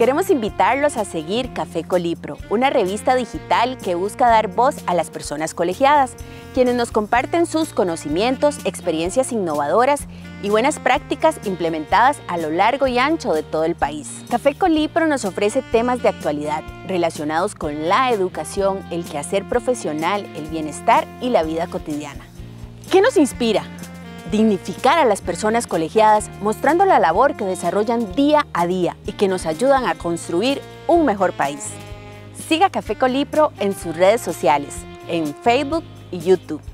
Queremos invitarlos a seguir Café Colipro, una revista digital que busca dar voz a las personas colegiadas, quienes nos comparten sus conocimientos, experiencias innovadoras y buenas prácticas implementadas a lo largo y ancho de todo el país. Café Colipro nos ofrece temas de actualidad relacionados con la educación, el quehacer profesional, el bienestar y la vida cotidiana. ¿Qué nos inspira? Dignificar a las personas colegiadas, mostrando la labor que desarrollan día a día y que nos ayudan a construir un mejor país. Siga Café Colipro en sus redes sociales, en Facebook y YouTube.